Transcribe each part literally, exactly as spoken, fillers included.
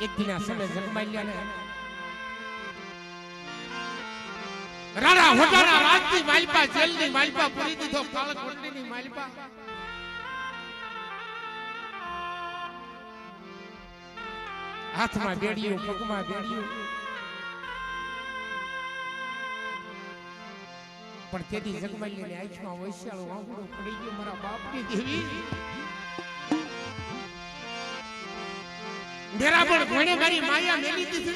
एक दिन समय जगमाल्या ने राणा होटाना राजनी मालपा जेलनी मालपा पूरी दीधो काळकोटनी मालपा हाथમાં બેડિયું પગમાં બેડિયું પણ તેદી જગમાલ્યાની આંખમાં વૈશાળું આંગળું પડી ગયું મારા બાપની દેવી मेरा पण घोड़े मारी माया मेली थी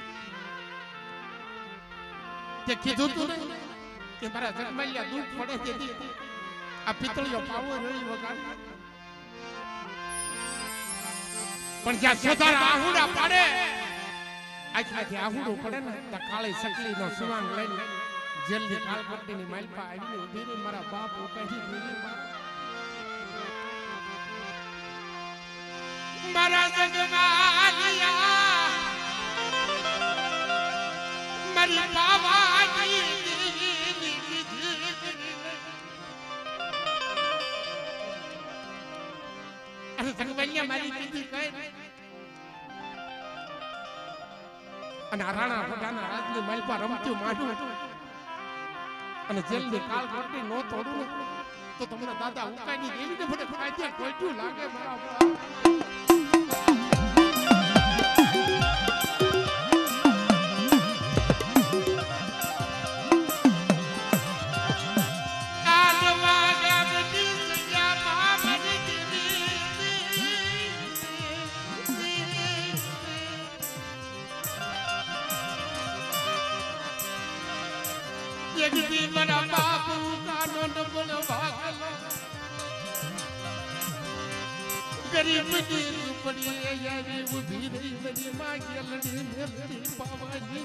ते कीधु तू ने के मारा जगमाल्या दुख पड़े तेदी आ पितळियो पावो रही वगाड़ पण ज्या सोधार आहुड़ा पाड़े आखमाथी आहुड़ो पड़े ने त काळी सकली नो सुवांग लईने जल्दी काळकोटनी मालपा आवीने उभी रे मारा बाप उकाही देवी मारा जगमालिया मरी बाबाजी अरे जगमालिया मारी कीधी कहे અને રાણા હોટાના રાજની માલપા રમતું માડું અને જેલની કાળકોટની નો તોડું તો તમારા દાદા ઉકાઈની દેવીને મને ફાયદે કોઈટું લાગે મારા मरा बाबू का नोन भागलो गरीब दी पड़ी यारी उभी रही मेरी मां की लड़ी मेरी पावानी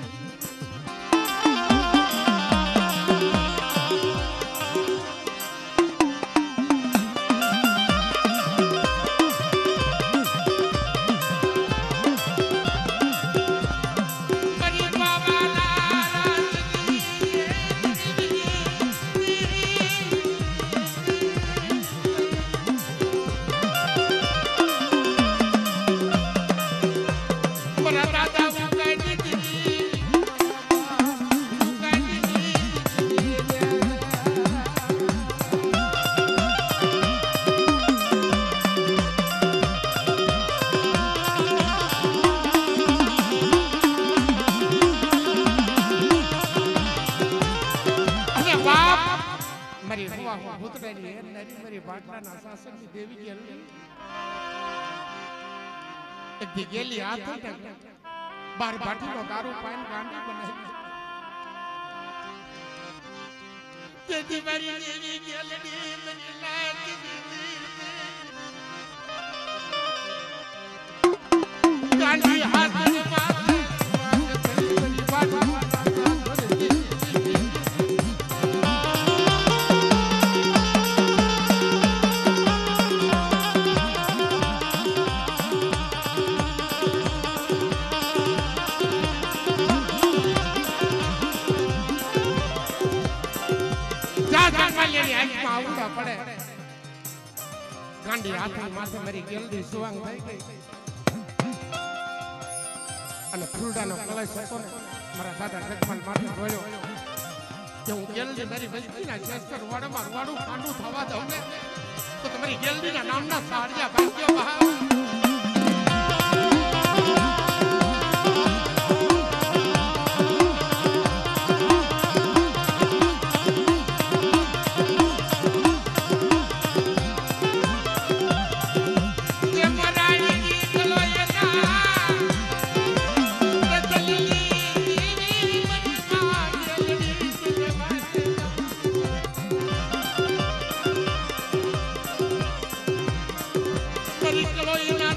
देवी एक दिगेली हाथ बार बाटी नो दारू पान गांडी बनाई तेदी मारी देवी गेलडी मनी लाग गांडी हाथ में मारे तेरी बाटी पड़े गांडी हाथी माथे मेरी गेलदी सुवांग થઈ ગઈ અને ફૂલડાનો કલશ હતો ને મારા દાદા જગમાલ માથે જોયો કે હું ગેલદી મારી બસ્તીના ચેસ્ટર વાડમાં વાડું કાંડું થવા દઉં ને તો તમારી ગેલદીના નામના સાડિયા ભાગ્યો બહાર Look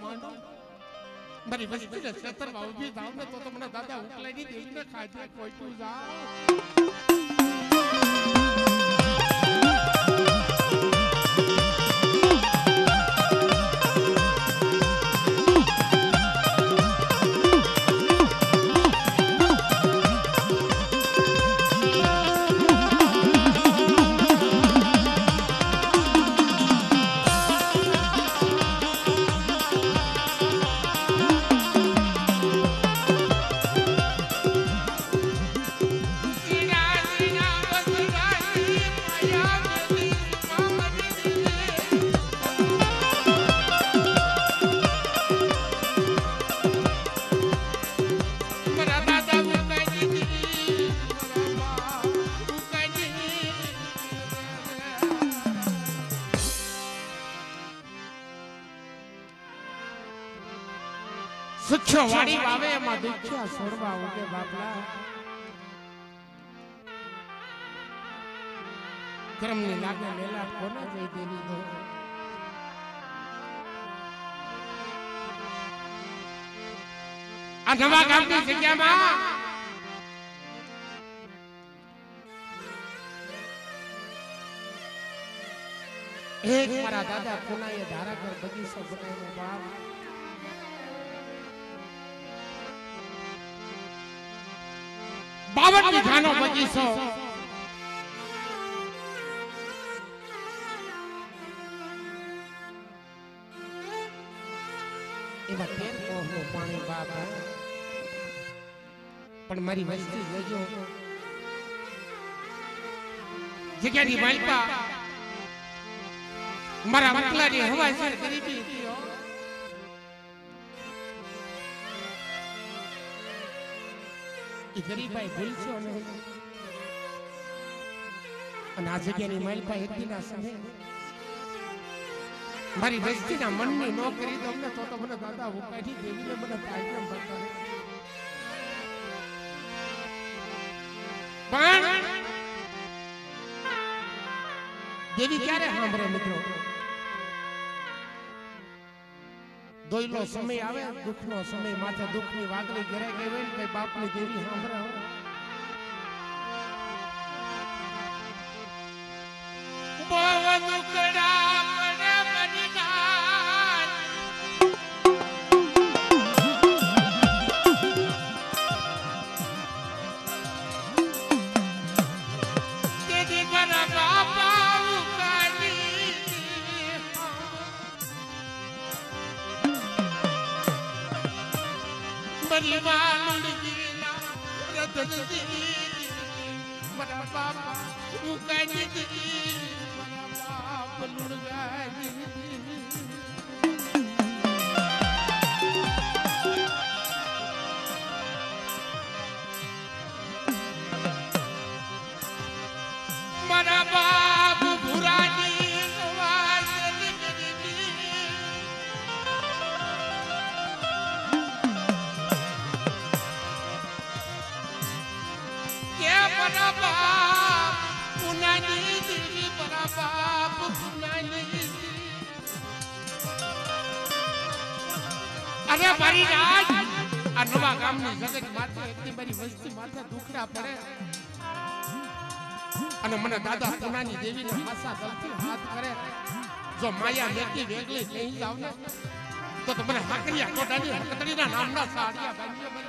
માંડો મારી વસ્તીને ક્ષેત્રમાં ઊભી થાવ ને તો તમને દાદા ઉકલાઈ દેવીને ખાધે કોઈટું જાવ સુખ્યો વાડી વાવે એમાં દુખ્યા છોડવા ઉગે બાપલા કર્મની લાગે મેલા કોને જઈ દેવી દો આ નવા ગામની જગ્યામાં એક મારા દાદા પુનાએ ધારાઘર બગીચો બનાવ્યો બાપ બાવન વીઘાનો બગીચો એમાં તેર કોહનું પાણી બાપ પણ મારી વસ્તી જોજો જગ્યાની માલપા મારા મકલાની હવા શેર ગરીબી હતી એ ગરીબાઈ ભૂલશો નહીં અને આ જગ્યાની માલપા એકદીના સમય મારી વસ્તીના મનની નો કરી દો ને તો તો મને દાદા ઉકાઠી દેવીને મને પાયમ બતાવે પણ દેવી ક્યારે સાંભળે મિત્રો દોયલો સમય આવે દુઃખનો સમય માથે દુઃખની વાગલી ઘરે ગઈ હોય ને બાપની દેવી સાંભળે બહુ દુખડા પડે મનીનાર તેદી મારા બાપા ઉકાળી મરી વાળુડીના રતનજી મારા બાપા ઉકાળી મારા બાપ ભુરાની નવાજ કે મારા બાપ પુનાની દીદી મારા બાપ પુનાની અરે મારી રાજ આ નવા ગામની જગત માથે એટલી મારી વસ્તી માથે દુખડા પડે અને મને દાદા પુનાની દેવીને આશા દલથી હાથ કરે જો માયા મેકી વેગલી લઈ જાવ ને તો તમને હાકરિયા કોટાની હકતડીના નામના સાડિયા બાંધ્યો બની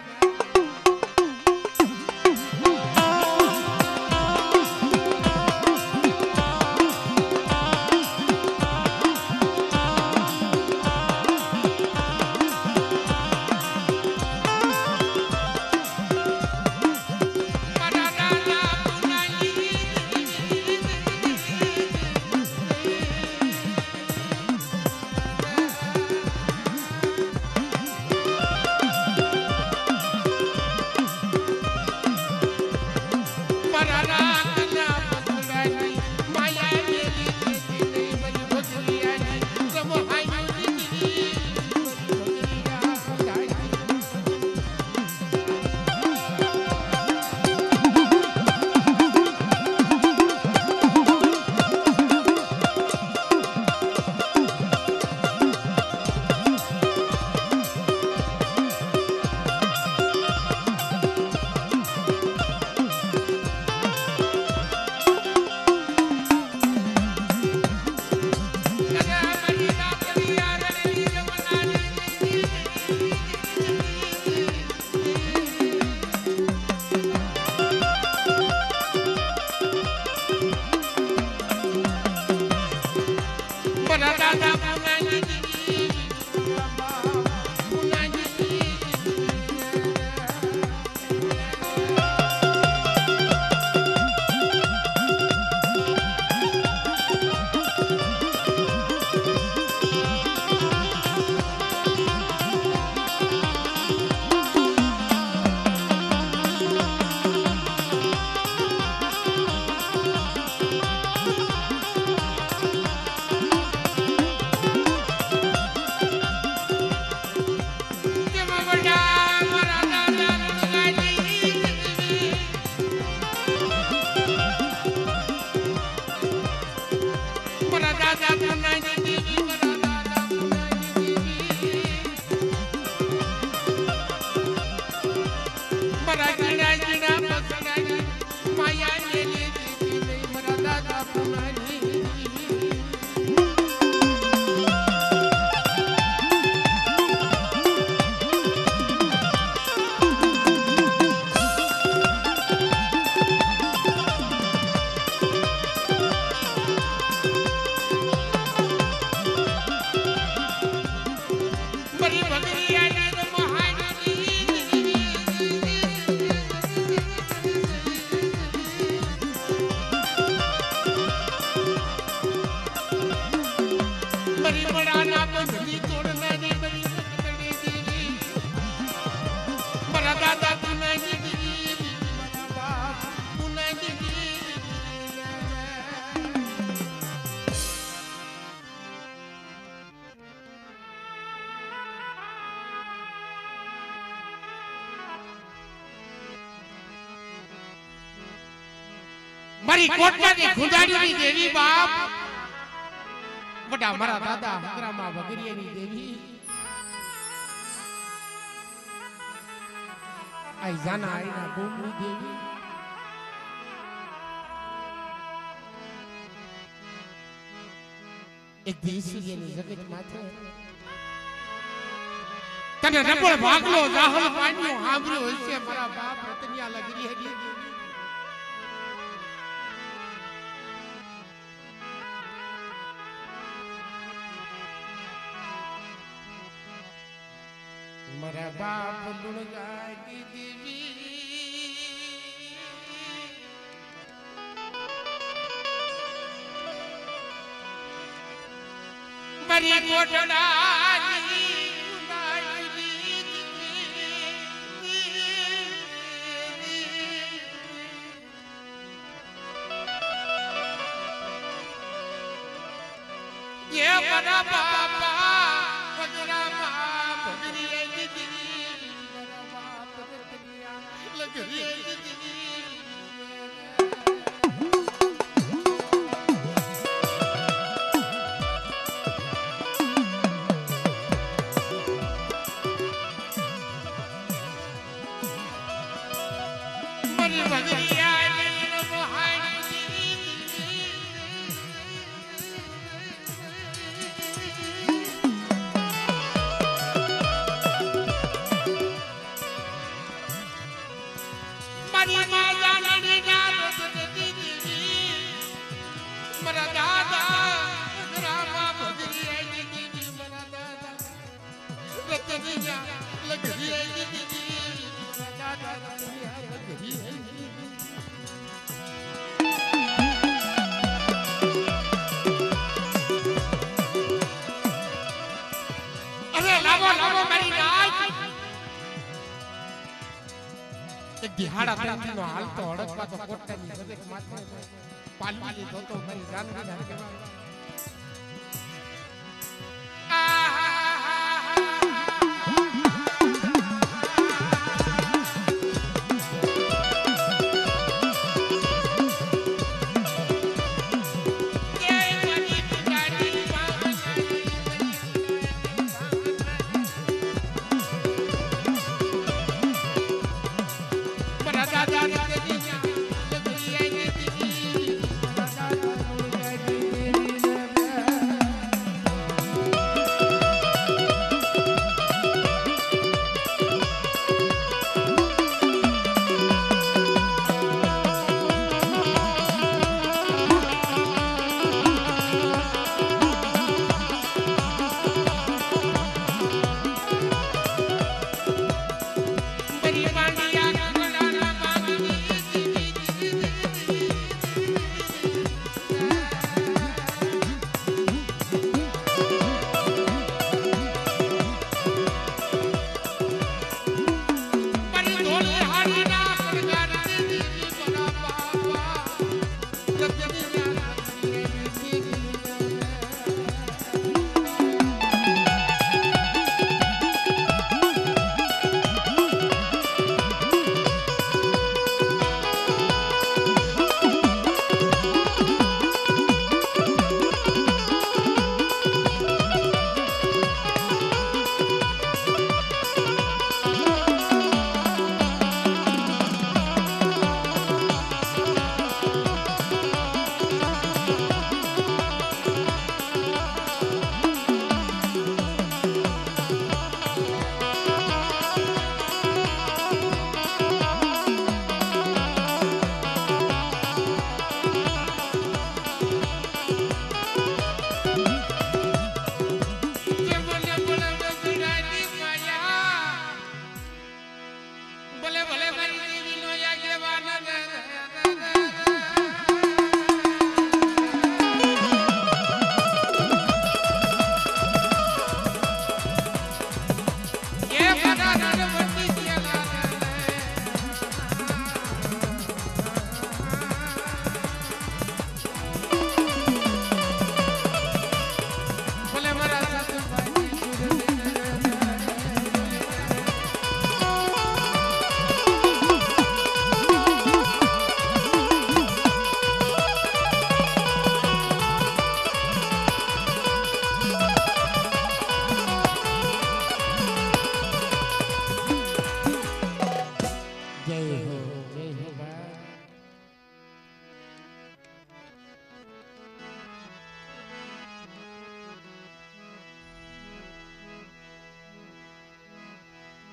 મારી કોટમાંથી ખુદાડીની દેવી બાપ વડા મારા દાદા હગરામાં વગરિયાની દેવી આઈ જાના આઈના બોમની દેવી એક દેશીની જગત માથે તને રબળ ભાગલો જાહલ પાણ્યો હાંભળ્યો હશે મારા બાપ રતનિયા લગરી હતી મારા બાપ લુણગાડી દેવી મારી કોટડાની ये बड़ा बाबा वगरामा भगरिया दीदी बड़ा बाप भगरिया लगरिया दीदी मरी भगरिया दिहाड़ा तंती नो हाल तो हड़कवा तो कोटनी सदे माथे पाली तो तो मारी जान के धर के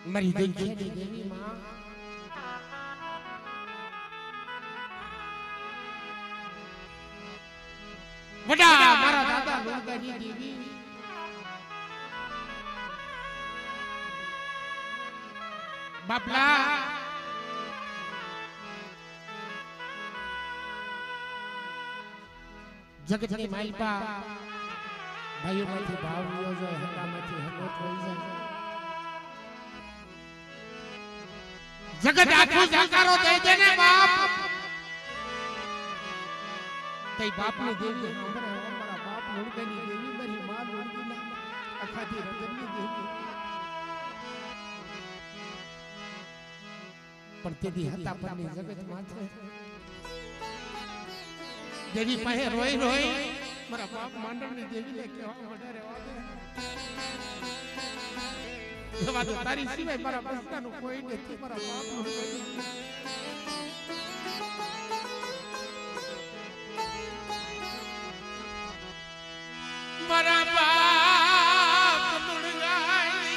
मरी देखी देवी मां बड़ा मारा दादा लोगाजी देवी बापला जगतनी मालपा भाइयों માંથી ભાવ લ્યો જાય હકામાંથી હકોત હોઈ જાય જગત આખો જાકારો દઈ દે ને બાપ તઈ બાપની દેવી હમરે અમારા બાપ લોડગની દેવી મારી માં લોડગીના આખાથી રતનની દેવી પણ તેદી હતા પરની જગત માથે देवी पाहे रोई रोई मारा बाप मांडव ने देवी ने केवा वडारे वादे एवा तो तारी सिवाय मारा बसका नु कोई नहीं मारा बाप नु मारा बाप नुड़गाई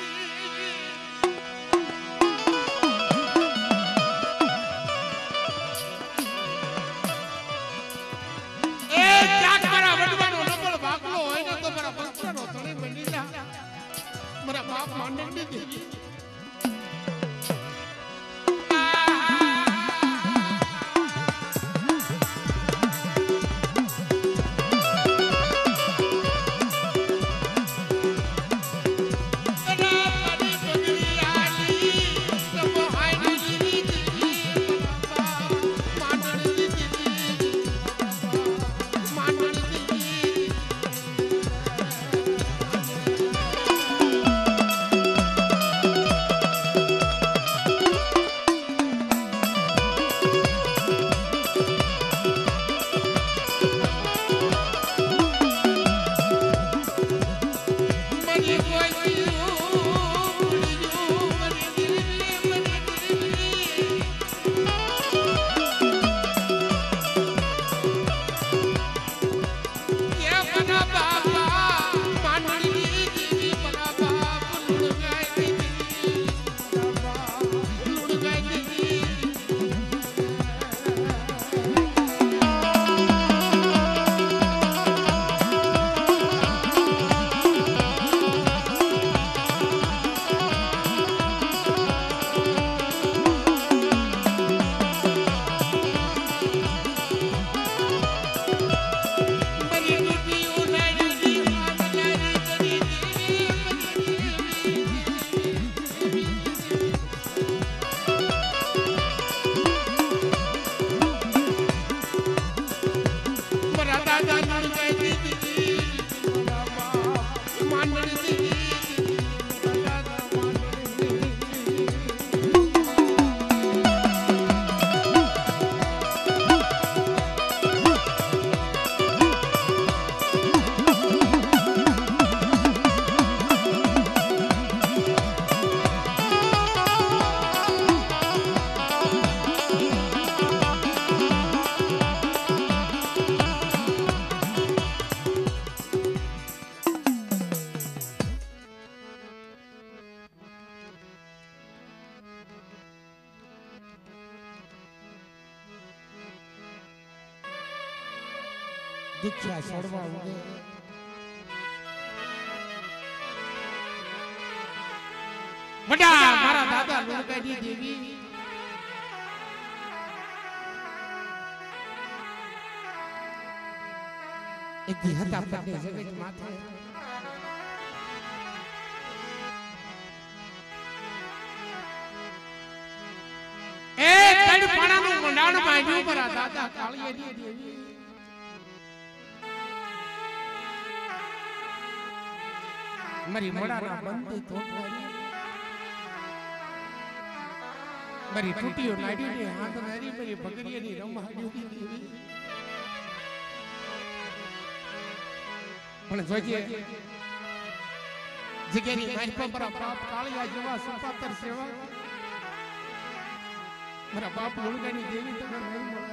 मेरा बाप मानने नहीं देगी दीक्षा छोड़वा उगे बड़ा मारा दादा लोगाजी देवी एक दी हता पड़े जगत माथे ए तड़ पाना नु मंडाण मांड्यू मारा दादा कालिया दी देवी मरी मोड़ा ना बंदी तोड़वारी मरी टूटियो नाडी ने हाथ नारी मरी बकरिया नी रम हाड्यू दी देवी पण जोजे जगेरी माइपा पर बाप कालिया जेवा सुपातर सेवा मेरा बाप लोड़गानी देवी तक नहीं મળ્યા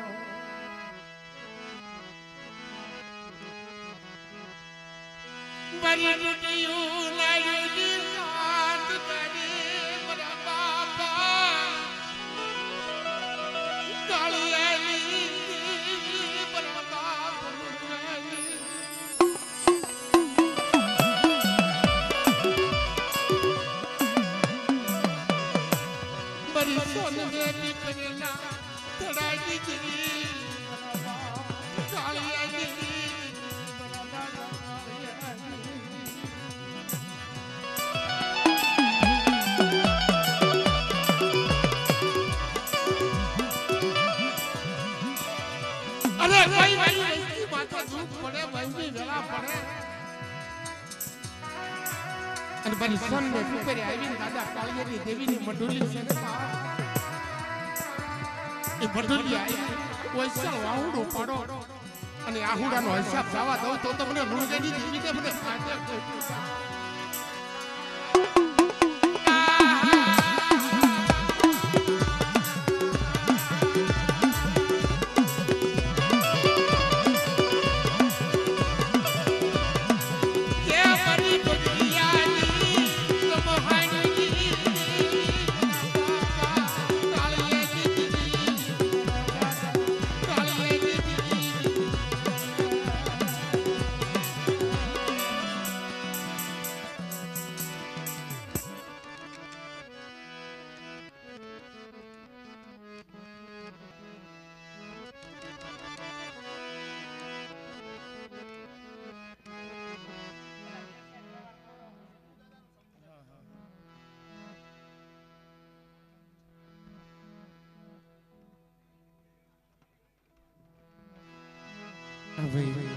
मरी टूटियो नाडी नी हाथ नारी મારી સોન મેલી પરેલા તડાઈ દીકરી કાળિયા દીકરી અરે ભાઈ મારી વસ્તી માથે દુઃખ પડે ભાઈ વેલા પડે અને મારી સોન ને ઉપર આવીને દાદા કાળિયાની દેવીની મઢુલી છે ને એ મઢુલી આવી કોઈ વાહુડો પાડો અને આહુડાનો હિસાબ જવા દઉં તો તમને લુણગાની દેવીને મને ફાટે ભાઈ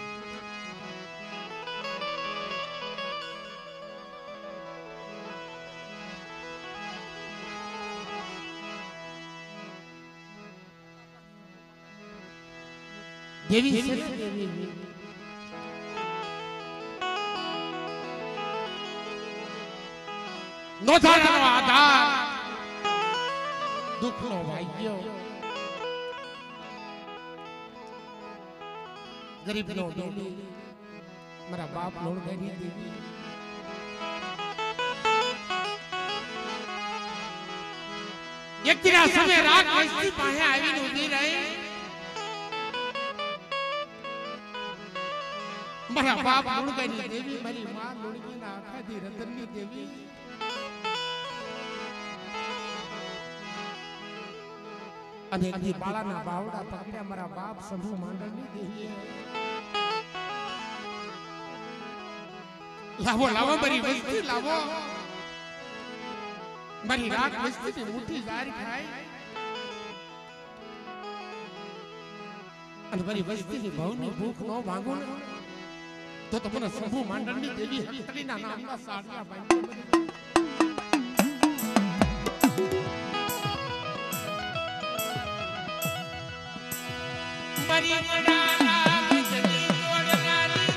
દેવી છે દેવી નો થાનો આધાર દુઃખનો ભાગ્યો ગરીબ નો ડોલી મારા બાપ લોણગાની દેવી એક દિના સમય રાત વસ્તી પાસે આવીને ઊભી રહી મારા બાપ લોણગાની દેવી મારી માં લોણગીના આખાથી રતનની દેવી અને એ બાળાના બાવડા પકડ્યા મારા બાપ શંભુ માંડળની દેવી લાવો લાવો મારી વસ્તી લાવો મારી રાત વસ્તી મોટી જારી ખાય અને મારી વસ્તીની ભવની ભૂખ નો ભાંગો તો તમને શંભુ માંડળની દેવી હકલીના નામના સાડિયા બાંધી મરી મડાલા મજલી તોડનારી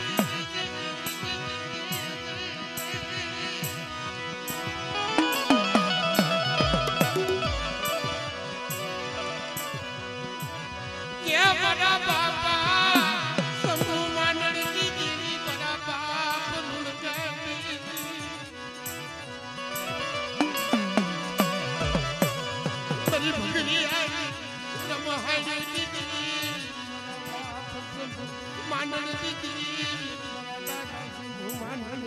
કે બડા બાપા શંભુ માંડળની દેવી બડા બાપ લુણગાની મરી ભગરી આવી રમહાડી માંડળ દીકરી માંડળ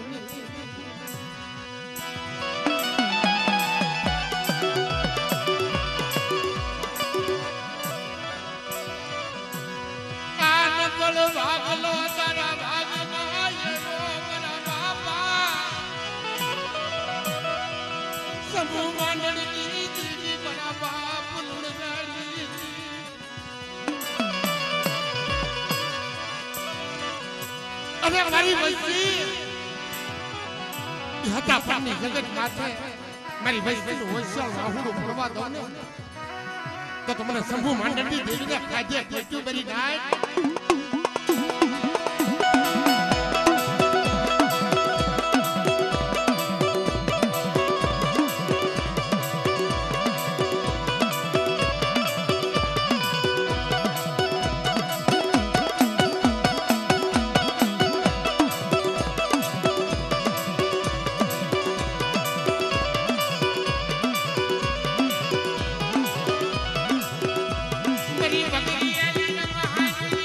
કાન ગળ ભાગલો તારા ભાગમાં એવો મારા બાપા શંભુ માંડળ દીકરી મારા બાપ લુણગાડી અને મારી વસ્તી હતા પાની જગત માથે મારી વસ્તીનું હોશિયાર વાહુડું પડવા દો ને તો તમને શંભુ માંડળની દેવીને કાજે પેટ્યું ભરી નાય Bye.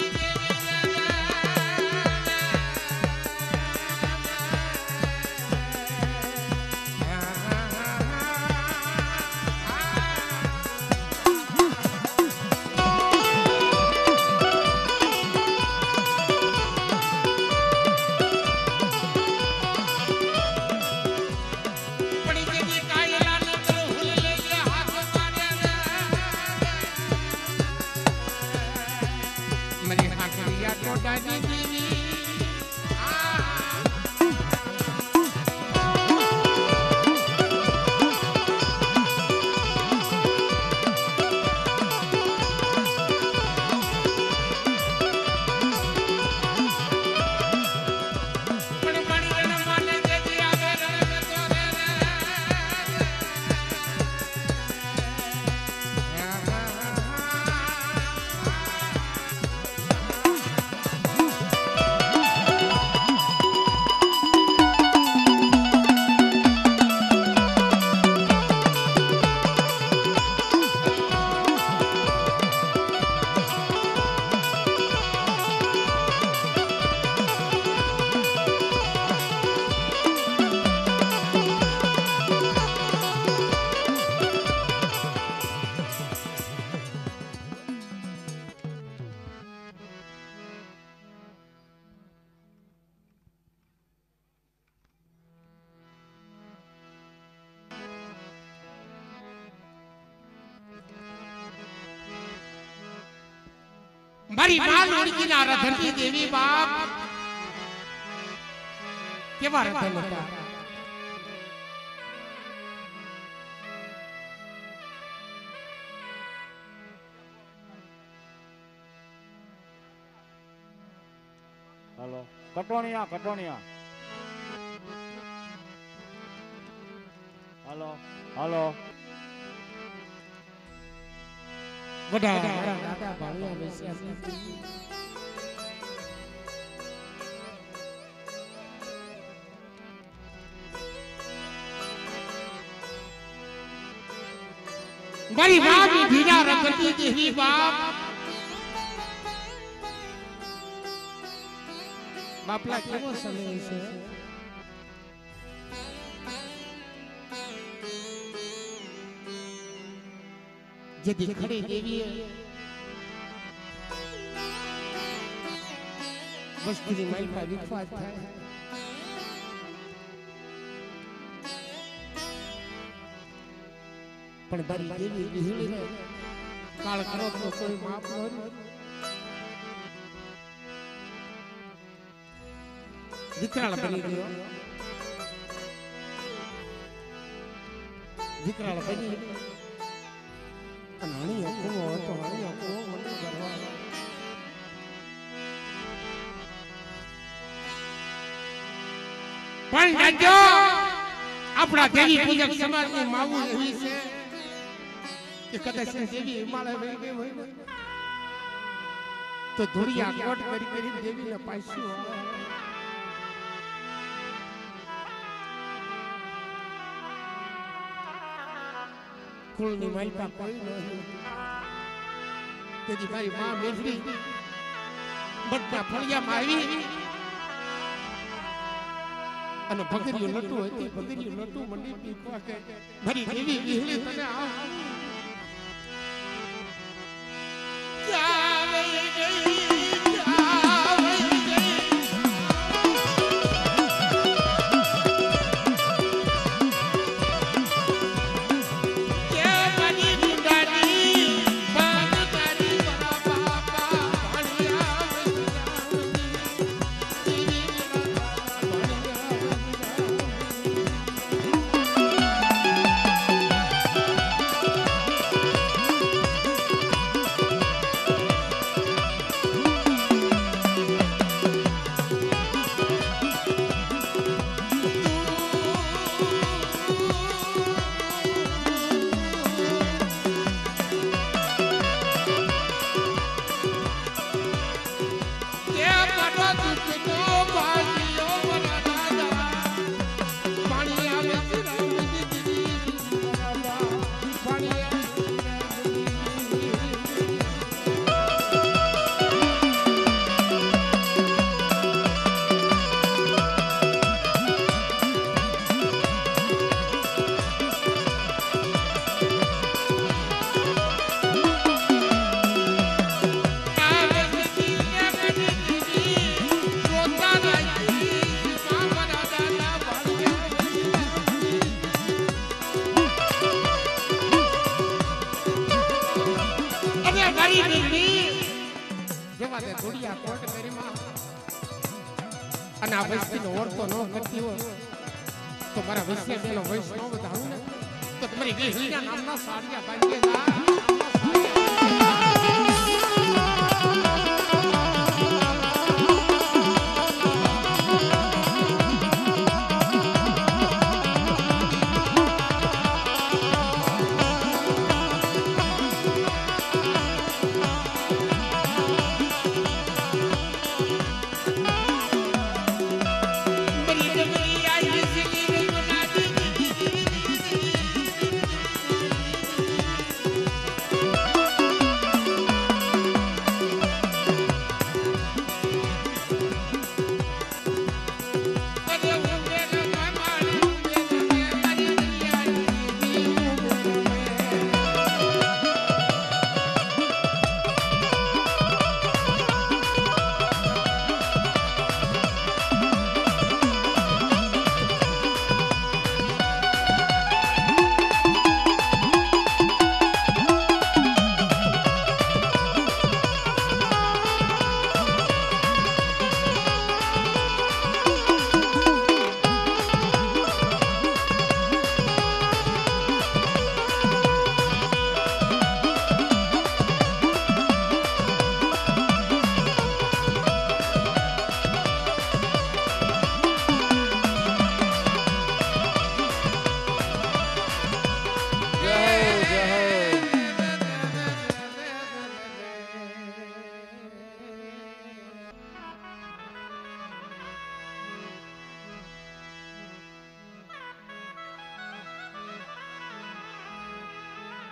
મારી માં લોડકીના રધનની દેવી બાપ કેવા રધન હતા હાલો કટોણિયા કટોણિયા હાલો હાલો વડા મારા દાદા ભાણિયા બેસ્યા મારી મામી ભીના રખતી દેવી બાપ બાપલા કેવો સમય છે જેથી ખડી દેવીએ વસ્તુની માલપા વિખવાદ થાય પણ તારી દેવી વિહળી કાળ કરો તો કોઈ માફ ન વિકરાળ બની ગયો વિકરાળ બની અને હણી હકુમો હતો હણી હકુમો મને કરવા પણ જો આપણા દેવી પૂજક સમાજની માવું એવી છે કે કદાચ દેવી હિમાલય વહી ગઈ હોય તો ધોળિયા કોટ કરી કરી દેવીને પાછું આવે કુળની માલપા કોઈ નથી તેથી મારી માં મેઘરી બધા ફળિયામાં આવી અને ભગરીયું લટુ હતી ભગરીયું લટુ મંડી પીખવા કે મારી દેવી વિહળી તને આવ ક્યાં વહી ગઈ ક્યાં વહી ગઈ કે મારી દુંડાની બાગ તારી બરા બાપા ભાણિયા અને આ વૈશ્યનો ઓળખો ન કરતી હોય તો મારા વૈશ્ય બેનો વૈષ્ણવ બતાવું ને તો તમારી વિહળીના નામના સાડિયા બાંધીએ જા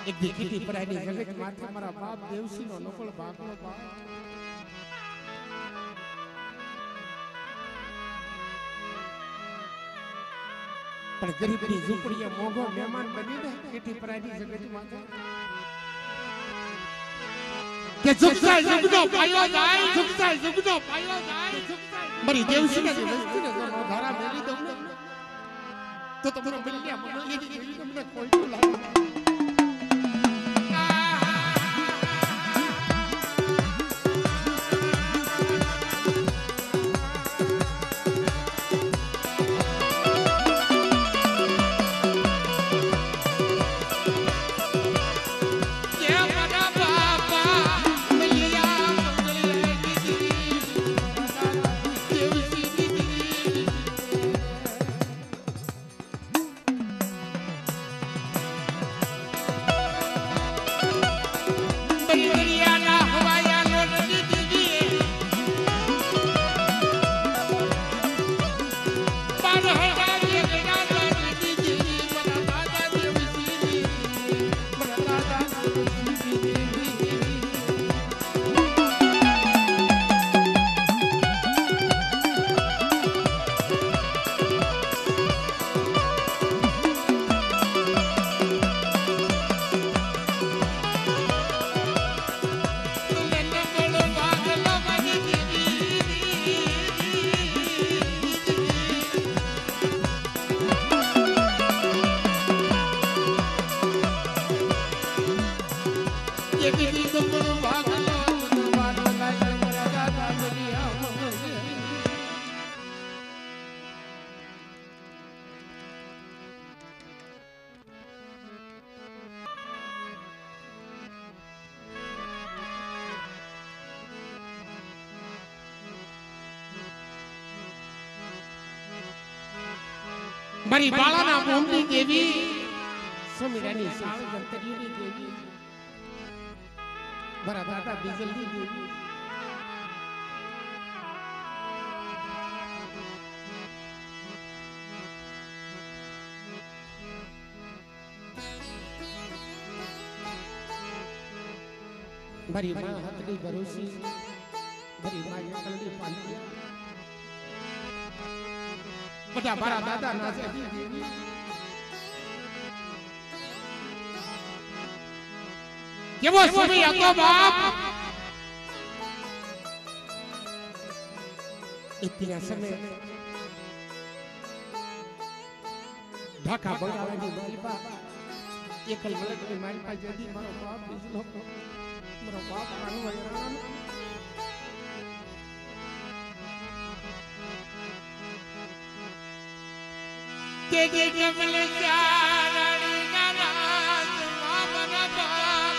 એક દીકરી પરાયની જગત માથે મારા બાપ દેવસીનો નકળ બાપનો બાપ પણ ગરીબની ઝૂંપડીએ મોંઘો મહેમાન બનીને કેટી પરાયની જગત માથે કે ઝુકસાય ઝુકનો પાયો જાય ઝુકસાય ઝુકનો પાયો જાય મારી દેવસીને વસ્તીને જો ધારા મેલી દઉં ને તો તમારો બલ્યા મને એની એવી તમને કોઈ લાગે મારી બાળાના મોહની દેવી સમીરાની સાળ ગંતરીની દેવી મારા દાદા બીજલની દેવી મારી માં હાથની ભરોસી મારી માં એકલની પાલિયા બધા મારા દાદા ના છે કેવો સમય હતો બાપ ઇતિહાસ સમય ઢાકા બંગાળની માલપા એકલ મલકની માલપા જદી મારો બાપ બીજલો મારો બાપ આનું વૈરાણ કે કે કમલ ચારણી નારાજ મામના બાપ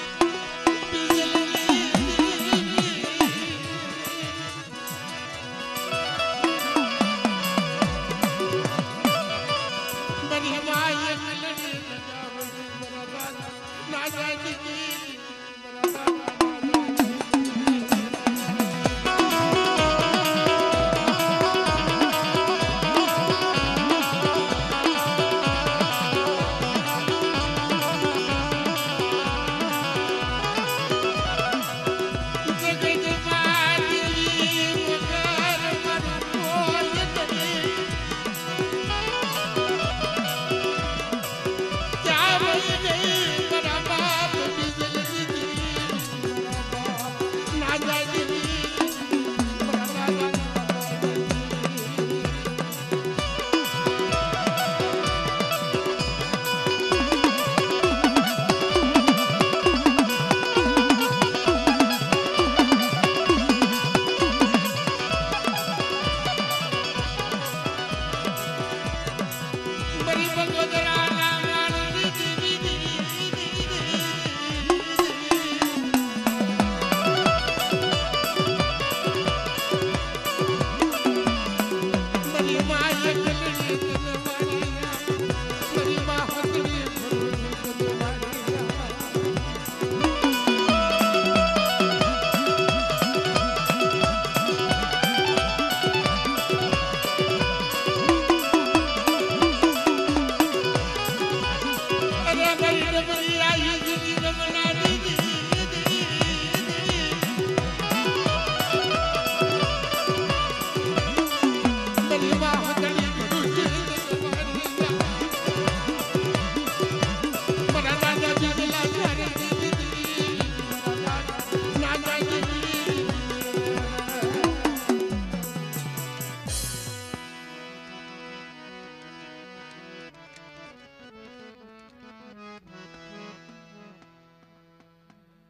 બની માય મલને લગાવડી બરાબર ના જાય દીદી I